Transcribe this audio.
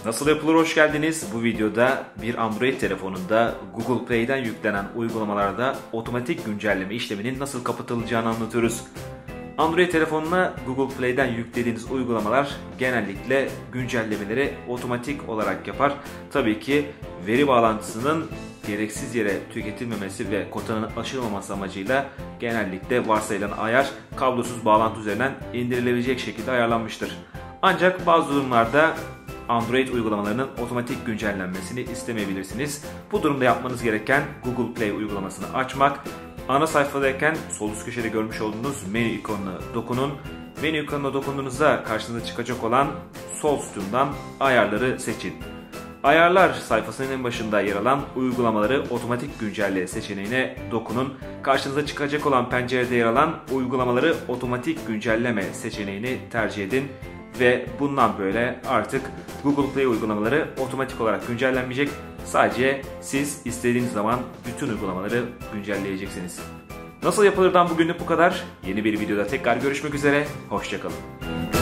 Nasıl yapılır, hoş geldiniz. Bu videoda bir Android telefonunda Google Play'den yüklenen uygulamalarda otomatik güncelleme işleminin nasıl kapatılacağını anlatıyoruz. Android telefonuna Google Play'den yüklediğiniz uygulamalar genellikle güncellemeleri otomatik olarak yapar. Tabii ki veri bağlantısının gereksiz yere tüketilmemesi ve kotanın aşılmaması amacıyla genellikle varsayılan ayar kablosuz bağlantı üzerinden indirilebilecek şekilde ayarlanmıştır. Ancak bazı durumlarda Android uygulamalarının otomatik güncellenmesini istemeyebilirsiniz. Bu durumda yapmanız gereken Google Play uygulamasını açmak. Ana sayfadayken sol üst köşede görmüş olduğunuz menü ikonuna dokunun. Menü ikonuna dokunduğunuzda karşınıza çıkacak olan sol sütundan ayarları seçin. Ayarlar sayfasının en başında yer alan uygulamaları otomatik güncelle seçeneğine dokunun. Karşınıza çıkacak olan pencerede yer alan uygulamaları otomatik güncelleme seçeneğini tercih edin. Ve bundan böyle artık Google Play uygulamaları otomatik olarak güncellenmeyecek. Sadece siz istediğiniz zaman bütün uygulamaları güncelleyeceksiniz. Nasıl yapılırdan bugünlük bu kadar. Yeni bir videoda tekrar görüşmek üzere. Hoşça kalın.